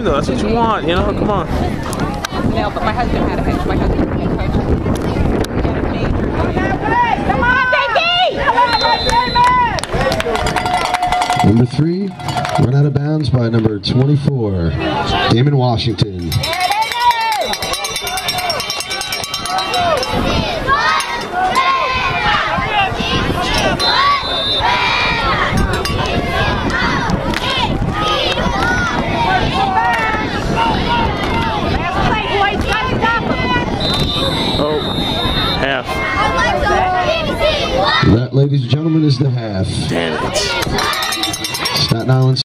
team, though. That's what you want, you know? Come on. No, but my husband had a head. My husband was a head coach. Come on, JD! Number 3, run out of bounds by number 24, Damon Washington. Oh, half. That, ladies and gentlemen, is the half. Damn it. Staten Island